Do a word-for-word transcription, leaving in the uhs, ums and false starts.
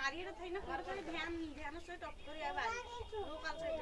हारिएर छैन, तर पनि ध्यान ध्यानसहित टक्करी अब हारी लोकल चाहिँ